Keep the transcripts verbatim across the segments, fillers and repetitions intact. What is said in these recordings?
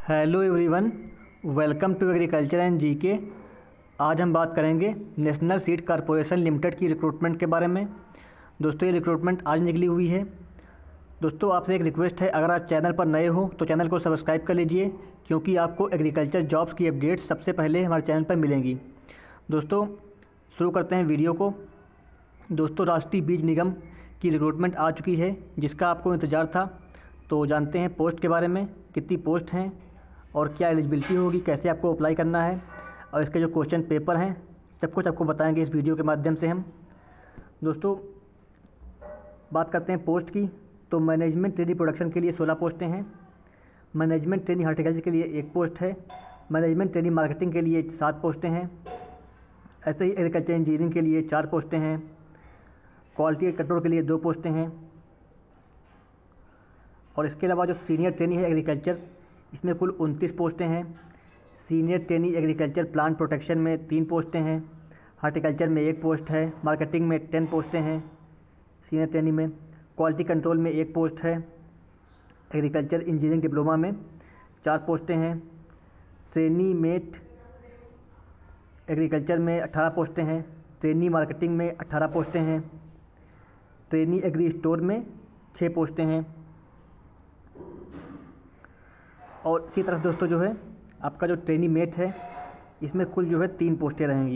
Hello everyone, welcome to agriculture and GK. आज हम बात करेंगे नेशनल सीड कॉरपोरेशन लिमिटेड की रिक्रूटमेंट के बारे में। दोस्तों, ये रिक्रूटमेंट आज निकली हुई है। दोस्तों, आपसे एक रिक्वेस्ट है, अगर आप चैनल पर नए हो तो चैनल को सब्सक्राइब कर लीजिए, क्योंकि आपको एग्रीकल्चर जॉब्स की अपडेट्स सबसे पहले हमारे चैनल पर मिलेंगी। दोस्तों, शुरू करते हैं वीडियो को। दोस्तों, राष्ट्रीय बीज निगम की रिक्रूटमेंट आ चुकी है, जिसका आपको इंतज़ार था। तो जानते हैं पोस्ट के बारे में, कितनी पोस्ट हैं और क्या एलिजिबिलिटी होगी, कैसे आपको अप्लाई करना है, और इसके जो क्वेश्चन पेपर हैं सब कुछ आपको बताएंगे इस वीडियो के माध्यम से हम। दोस्तों, बात करते हैं पोस्ट की। तो मैनेजमेंट ट्रेनी प्रोडक्शन के लिए सोलह पोस्टें हैं। मैनेजमेंट ट्रेनी हॉर्टिकल्चर के लिए एक पोस्ट है। मैनेजमेंट ट्रेनी मार्केटिंग के लिए सात पोस्टें हैं। ऐसे ही एग्रीकल्चर इंजीनियरिंग के लिए चार पोस्टें हैं। क्वालिटी कंट्रोल के लिए दो पोस्टें हैं। और इसके अलावा जो सीनियर ट्रेनी है एग्रीकल्चर, इसमें कुल उनतीस पोस्टें हैं। Senior trainee agriculture plant protection में तीन पोस्टें हैं। हार्टिकल्चर में एक पोस्ट है। मार्केटिंग में टेन पोस्टें हैं सीनियर ट्रेनी में। क्वालिटी कंट्रोल में एक पोस्ट है। एग्रीकल्चर इंजीनियरिंग डिप्लोमा में चार पोस्टें हैं। ट्रेनी मेट एग्रीकल्चर में अठारह पोस्टें हैं। ट्रेनी मार्केटिंग में अठारह पोस्टें हैं। ट्रेनी एग्री स्टोर में छः पोस्टें हैं। और इसी तरह दोस्तों जो है आपका जो ट्रेनी मेट है, इसमें कुल जो है तीन पोस्टें रहेंगी।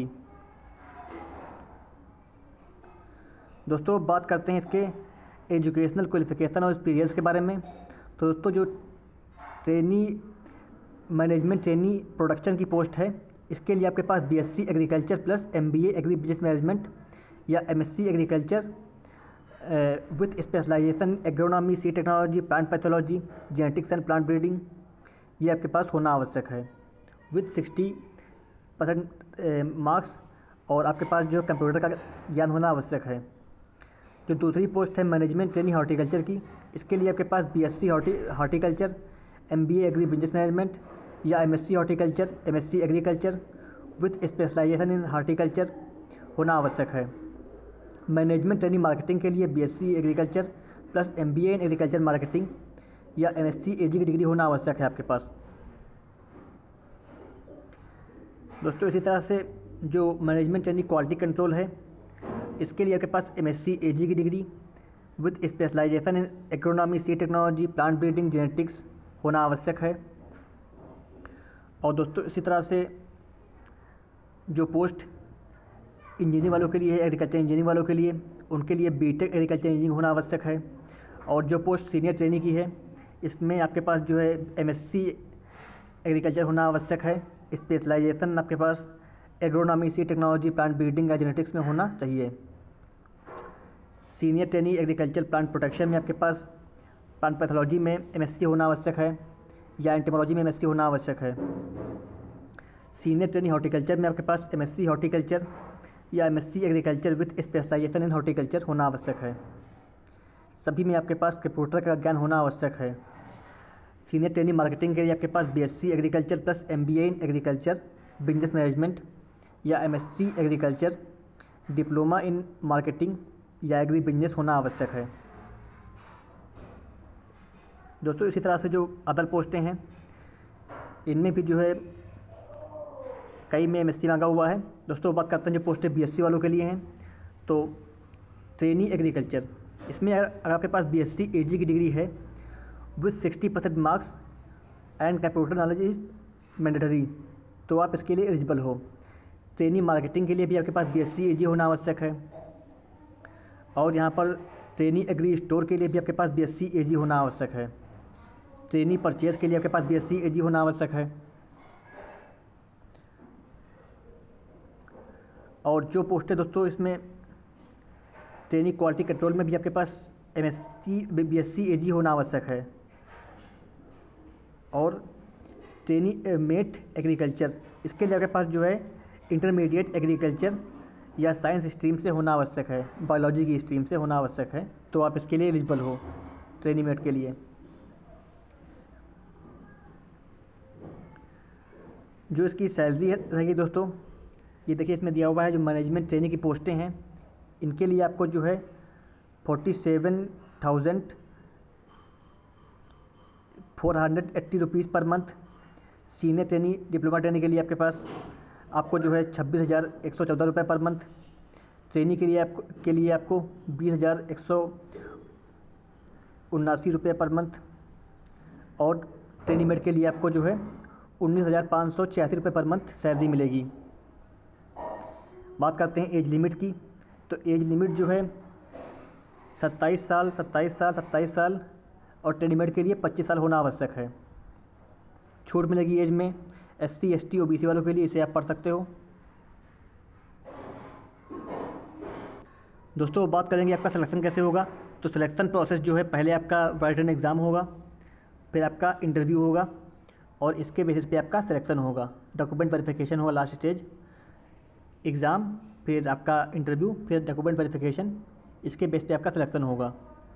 दोस्तों, बात करते हैं इसके एजुकेशनल क्वालिफिकेशन और एक्सपीरियंस के बारे में। तो दोस्तों, जो ट्रेनी मैनेजमेंट ट्रेनी प्रोडक्शन की पोस्ट है, इसके लिए आपके पास BSc agriculture plus MBA agri business management या MSc agriculture with specialisation agronomy, seed technology, plant pathology, genetics and plant breeding, ये आपके पास होना आवश्यक है विथ सिक्सटी परसेंट मार्क्स। और आपके पास जो कंप्यूटर का ज्ञान होना आवश्यक है। जो दूसरी पोस्ट है मैनेजमेंट ट्रेनी हॉर्टिकल्चर की, इसके लिए आपके पास BSc horticulture, MBA agri business management या MSc horticulture, MSc agriculture with specialisation in horticulture होना आवश्यक है। मैनेजमेंट ट्रेनी मार्केटिंग के लिए BSc agriculture plus MBA in agriculture marketing या एमएससी एजी की डिग्री होना आवश्यक है आपके पास। दोस्तों, इसी तरह से जो मैनेजमेंट ट्रेनी क्वालिटी कंट्रोल है, इसके लिए आपके पास एमएससी एजी की degree with specialisation in agronomy, seed technology, plant breeding, genetics होना आवश्यक है। और दोस्तों, इसी तरह से जो पोस्ट इंजीनियरिंग वालों के लिए है, एग्रीकल्चर इंजीनियरिंग वालों के लिए, उनके लिए बीटेक एग्रीकल्चर इंजीनियरिंग होना आवश्यक है। और जो पोस्ट सीनियर ट्रेनी की है, इसमें आपके पास जो है एमएससी एग्रीकल्चर होना आवश्यक है। स्पेशलाइजेशन आपके पास agronomy, seed technology, plant breeding या जेनेटिक्स में होना चाहिए। Senior trainee agriculture plant protection में आपके पास प्लांट पैथोलॉजी में एमएससी होना आवश्यक है या एंटीमोलॉजी में एमएससी होना आवश्यक है। सीनियर ट्रेनी हॉर्टिकल्चर में आपके पास एमएससी हॉर्टिकल्चर या MSc agriculture with specialisation in horticulture होना आवश्यक है। सभी में आपके पास कंप्यूटर का ज्ञान होना आवश्यक है। सीनियर ट्रेनी मार्केटिंग के लिए आपके पास BSc agriculture plus MBA in agriculture business management या MSc agriculture diploma in marketing या एग्री बिजनेस होना आवश्यक है। दोस्तों, इसी तरह से जो अदर पोस्टें हैं, इनमें भी जो है कई में एमएससी मांगा हुआ है। दोस्तों, बात करते हैं जो पोस्टें बीएससी वालों के लिए हैं। तो ट्रेनी एग्रीकल्चर, इसमें अगर आपके पास बीएससी एजी की डिग्री है with sixty percent marks and computer knowledge is mandatory, तो आप इसके लिए एलिजिबल हो। ट्रेनी मार्केटिंग के लिए भी आपके पास बीएससी एजी होना आवश्यक है। और यहाँ पर ट्रेनी एग्री स्टोर के लिए भी आपके पास बीएससी एजी होना आवश्यक है। ट्रेनी परचेज के लिए आपके पास बीएससी एजी होना आवश्यक है। और जो पोस्टें दोस्तों इसमें ट्रेनी क्वालिटी कंट्रोल में भी आपके पास एमएससी बीएससी एजी होना आवश्यक है। और ट्रेनी मेट एग्रीकल्चर, इसके लिए आपके पास जो है इंटरमीडिएट एग्रीकल्चर या साइंस स्ट्रीम से होना आवश्यक है, बायोलॉजी की स्ट्रीम से होना आवश्यक है, तो आप इसके लिए एलिजिबल हो ट्रेनी मेट के लिए। जो इसकी सैलरी रहेगी दोस्तों, ये देखिए इसमें दिया हुआ है। जो मैनेजमेंट ट्रेनी की पोस्टें हैं, इनके लिए आपको जो है forty seven thousand four hundred eighty rupees per month senior trainee diploma trainee के लिए आपके पास आपको जो है छब्बीस हज़ार एक सौ चौदह रुपये पर मंथ। ट्रेनी के लिए आपको के लिए आपको बीस हज़ार एक सौ उन्नासी रुपये पर मंथ। और ट्रेनी मेड के लिए आपको जो है उन्नीस हज़ार पाँच सौ छियासी रुपये पर मंथ सैलरी मिलेगी। बात करते हैं एज लिमिट की, तो एज लिमिट जो है सत्ताईस साल सत्ताईस साल सत्ताईस साल और ट्रेनी मेड के लिए पच्चीस साल होना आवश्यक है। छूट मिलेगी एज में S C S T O B C वालों के लिए, इसे आप पढ़ सकते हो। दोस्तों बात करेंगे आपका सिलेक्शन कैसे होगा। तो सिलेक्शन प्रोसेस जो है, पहले आपका रिटन एग्ज़ाम होगा, फिर आपका इंटरव्यू होगा और इसके बेसिस पे आपका सिलेक्शन होगा। डॉक्यूमेंट वेरिफिकेशन होगा लास्ट स्टेज, एग्ज़ाम, फिर आपका इंटरव्यू, फिर डॉक्यूमेंट वेरिफिकेशन, इसके बेस पे आपका सिलेक्शन होगा।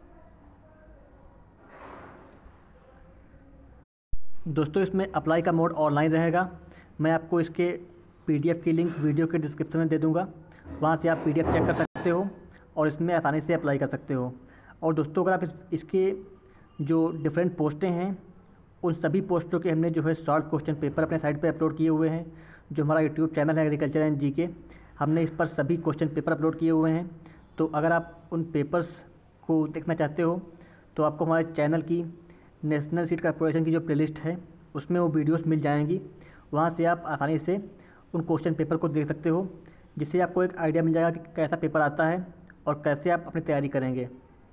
दोस्तों इसमें अप्लाई का मोड ऑनलाइन रहेगा। मैं आपको इसके पीडीएफ की लिंक वीडियो के डिस्क्रिप्शन में दे दूंगा, वहाँ से आप पीडीएफ चेक कर सकते हो और इसमें आसानी से अप्लाई कर सकते हो। और दोस्तों अगर आप इस इसके जो डिफरेंट पोस्टें हैं, उन सभी पोस्टों के हमने जो है शॉर्ट क्वेश्चन पेपर अपने साइट पे अपलोड किए हुए हैं। जो हमारा यूट्यूब चैनल है एग्रीकल्चर एंड जीके, हमने इस पर सभी क्वेश्चन पेपर अपलोड किए हुए हैं। तो अगर आप उन पेपर्स को देखना चाहते हो तो आपको हमारे चैनल की नेशनल सीड कॉर्पोरेशन की जो प्लेलिस्ट है उसमें वो वीडियोस मिल जाएंगी, वहाँ से आप आसानी से उन क्वेश्चन पेपर को देख सकते हो, जिससे आपको एक आइडिया मिल जाएगा कि कैसा पेपर आता है और कैसे आप अपनी तैयारी करेंगे।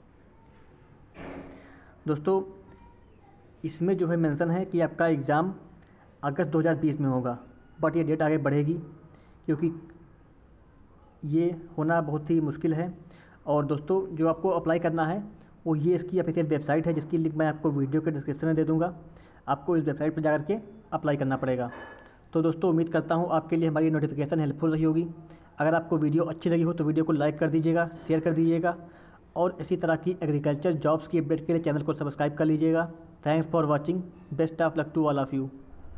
दोस्तों इसमें जो है मेंशन है कि आपका एग्ज़ाम अगस्त दो हज़ार बीस में होगा, बट ये डेट आगे बढ़ेगी क्योंकि ये होना बहुत ही मुश्किल है। और दोस्तों जो आपको अप्लाई करना है वो ये इसकी ऑफिशियल वेबसाइट है, जिसकी लिंक मैं आपको वीडियो के डिस्क्रिप्शन में दे दूँगा। आपको इस वेबसाइट पर जा के अप्लाई करना पड़ेगा। तो दोस्तों उम्मीद करता हूँ आपके लिए हमारी नोटिफिकेशन हेल्पफुल रही होगी। अगर आपको वीडियो अच्छी लगी हो तो वीडियो को लाइक कर दीजिएगा, शेयर कर दीजिएगा और इसी तरह की एग्रीकल्चर जॉब्स की अपडेट के लिए चैनल को सब्सक्राइब कर लीजिएगा। Thanks for watching, best of luck to all of you.